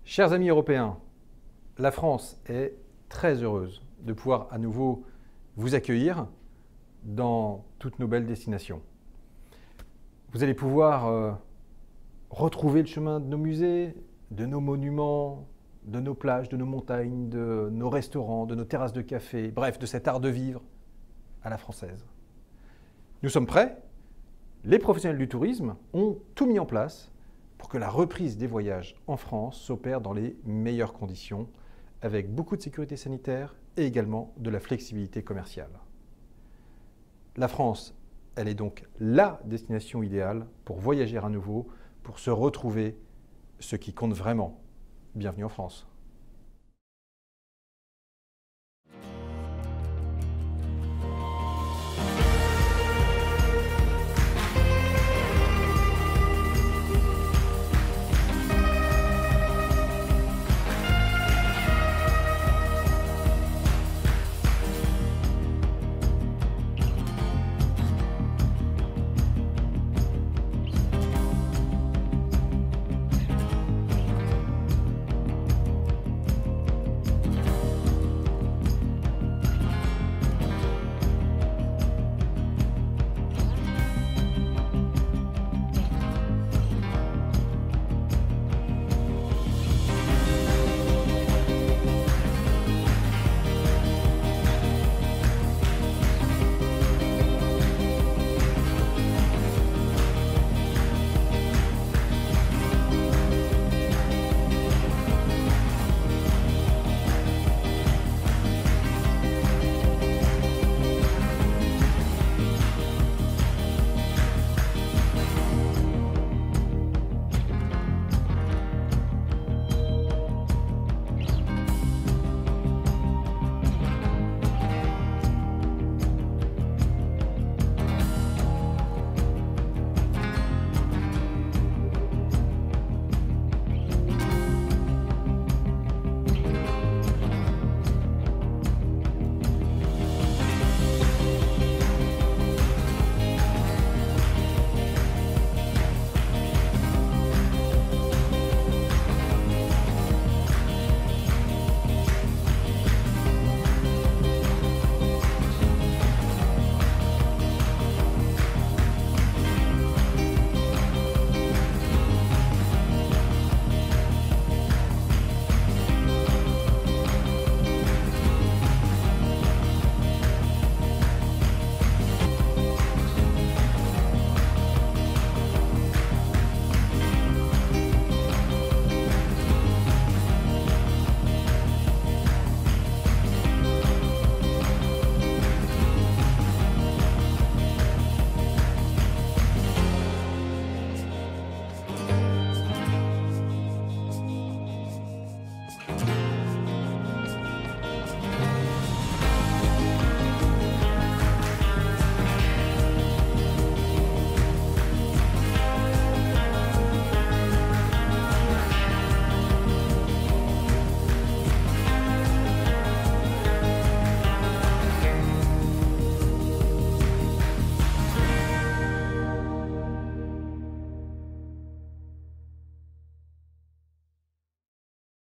Chers amis européens, la France est très heureuse de pouvoir à nouveau vous accueillir dans toutes nos belles destinations. Vous allez pouvoir retrouver le chemin de nos musées, de nos monuments, de nos plages, de nos montagnes, de nos restaurants, de nos terrasses de café, bref, de cet art de vivre à la française. Nous sommes prêts. Les professionnels du tourisme ont tout mis en place pour que la reprise des voyages en France s'opère dans les meilleures conditions, avec beaucoup de sécurité sanitaire et également de la flexibilité commerciale. La France, elle est donc la destination idéale pour voyager à nouveau, pour se retrouver, ce qui compte vraiment. Bienvenue en France.